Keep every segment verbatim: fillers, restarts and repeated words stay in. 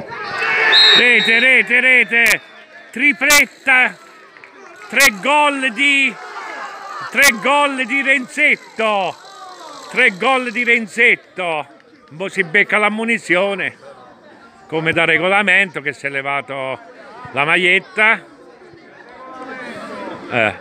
Rete, rete, rete, tripletta, tre gol di, tre gol di Renzetto, tre gol di Renzetto, mo si becca l'ammonizione, come da regolamento, che si è levato la maglietta, eh.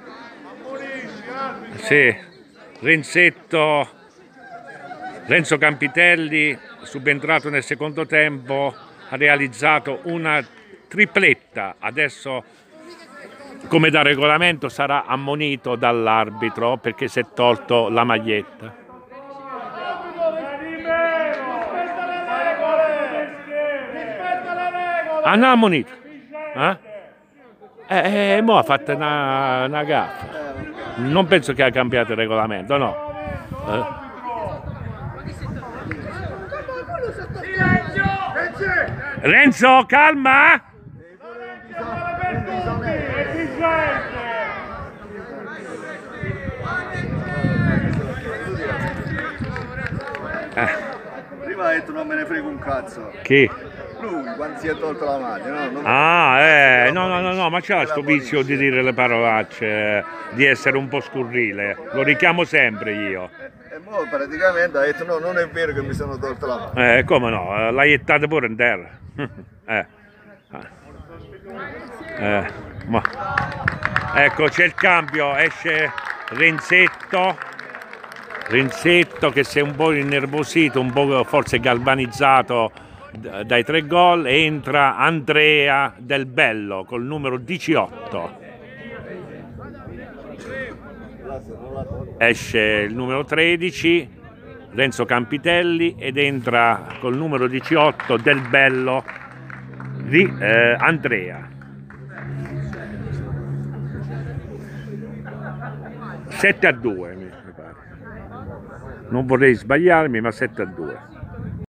Sì, Renzetto, Renzo Campitelli, subentrato nel secondo tempo, ha realizzato una tripletta. Adesso, come da regolamento, sarà ammonito dall'arbitro perché si è tolto la maglietta. Ah, non ha ammonito? Eh? Eh, eh, mo ha fatto una, una gaffa. Non penso che ha cambiato il regolamento, no? Eh. Renzo, calma! Eh. Prima ha detto non me ne frega un cazzo. Chi? Lui, quando si è tolto la maglia, no? Non Ah, eh, no, no, no, no, ma c'ha sto vizio di dire le parolacce, di essere un po' scurrile. Lo richiamo sempre io. E, e mo praticamente ha detto no, non è vero che mi sono tolto la maglia. Eh, come no? L'hai gettata pure in terra. eh. Eh, ma. Ecco, c'è il cambio, esce Renzetto. Renzetto che si è un po' innervosito, un po' forse galvanizzato dai tre gol, e entra Andrea Del Bello col numero diciotto. Esce il numero tredici, Renzo Campitelli, ed entra col numero diciotto Del Bello di eh, Andrea. sette a due mi pare. Non vorrei sbagliarmi, ma sette a due.